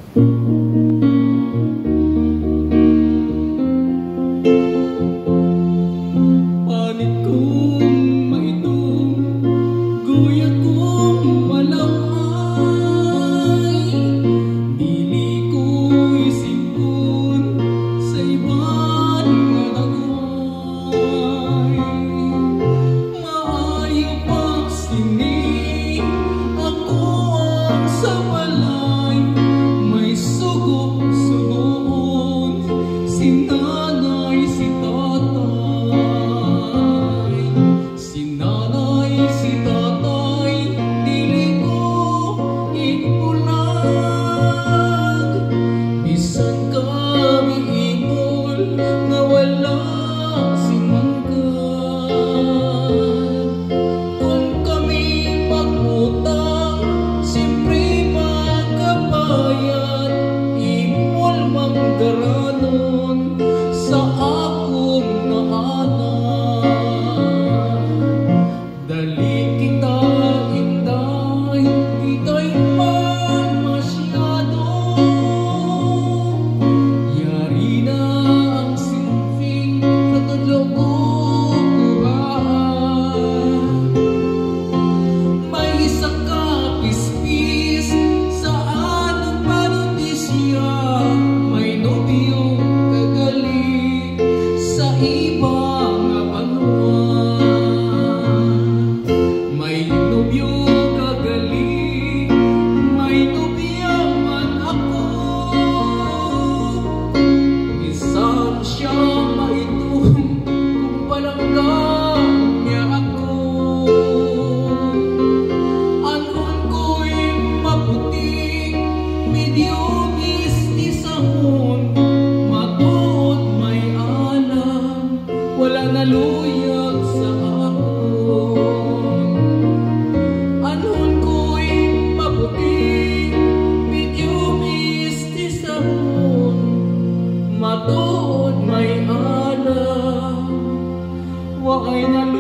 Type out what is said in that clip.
Panit kong maitong guyat kong malaway, dili ko isipon sa iba't malagay. Maayo pang sini ako ang sa balay, may sugo-sugoon si nanay si tatay. Si nanay si tatay dili ko ipulag, bisan kami ingol nga wala si manggad. Kung kami mag-utang siyempre magkabayad, imol manggaranon sa akong naanak. Dali kita inday, ika'y man masyado, yari na ang silfing sa tudlo ko kuraan. May isa ka pispis sa anong panotisya, may nobyo kagali sa ibang banwa. May nobyo kagali, may nobya man ako, isang siya maitong kung palanggan niya ako. Anon ko'y maputi, medyo mistisahon, matuod may alam, wala naluyag sa akon. Anon ko'y maputi, medyo mistisahon, matuod may alam, wakay naluyag